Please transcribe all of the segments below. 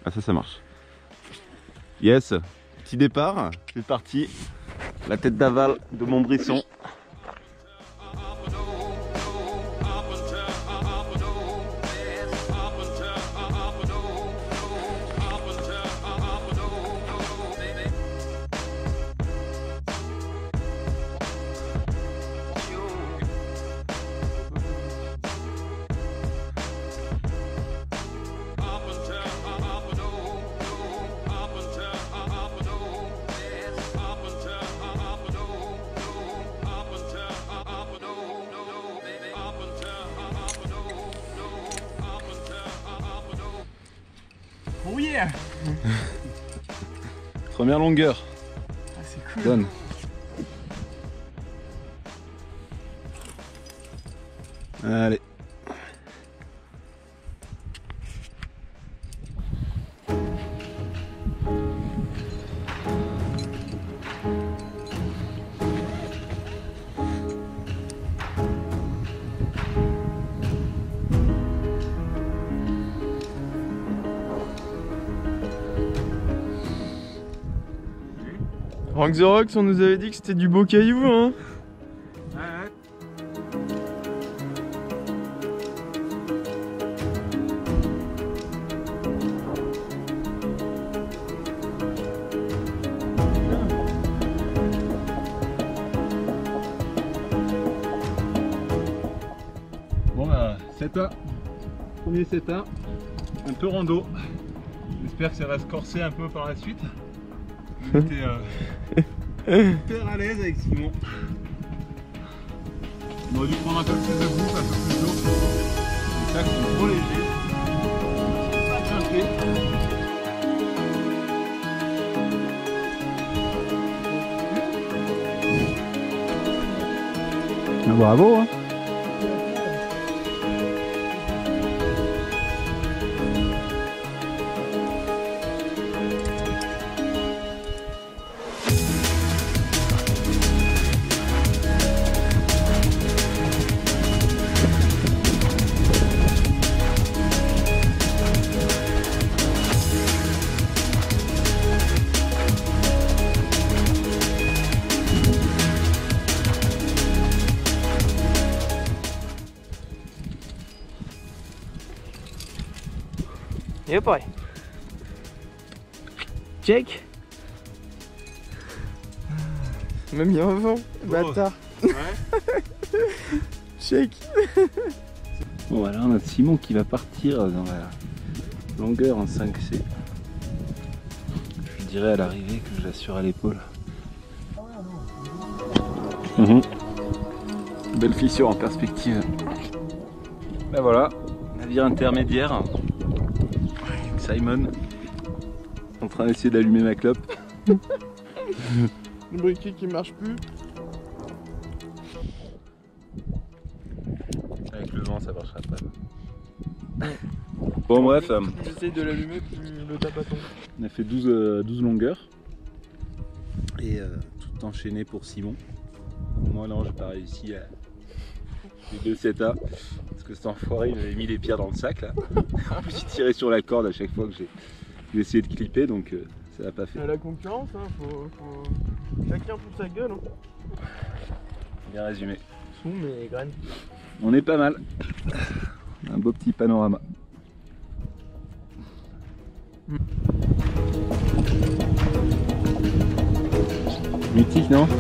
Ah ça marche. Yes, petit départ, c'est parti. La tête d'aval de Montbrisson. Oh yeah. Première longueur. Ah, c'est cool. Donne. Allez. Rank the Rocks, on nous avait dit que c'était du beau caillou, hein. Ouais. Bon bah, 7A. Premier 7A. Un peu rando. J'espère que ça va se corser un peu par la suite. J'étais hyper à l'aise avec Simon. On aurait dû prendre un peu plus de bouffe, un peu plus d'eau. Les sacs sont trop légers. Pas grimper. Bravo hein. Yep, ouais. Check. Même mis en vent, bâtard. Ouais. Check. Bon voilà, on a Simon qui va partir dans la longueur en 5C. Je dirais à l'arrivée que je l'assure à l'épaule. Belle fissure en perspective. Ben voilà, navire intermédiaire. Simon, en train d'essayer d'allumer ma clope. Le briquet qui marche plus. Avec le vent, ça marchera pas. Bon bref, Plus j'essaye de l'allumer, plus le tape à tomber. on a fait 12 longueurs. Et tout enchaîné pour Simon. Moi non, j'ai pas réussi à... Les 2 7A. Parce que cet enfoiré, il m'avait mis les pierres dans le sac là. En plus, il tirait sur la corde à chaque fois que j'ai essayé de clipper, donc ça l'a pas fait. La concurrence, hein, faut... Chacun fout sa gueule. Hein. Bien résumé. Sous mes graines. On est pas mal. Un beau petit panorama. Mythique, non?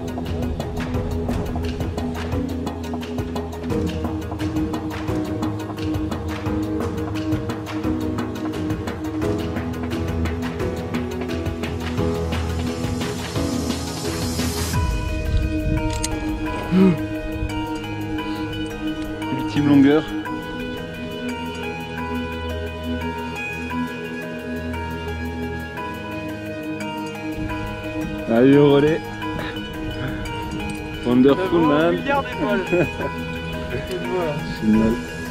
Ultime longueur. Allez au relais. Wonderful man. Milliard d'étoiles. Génial.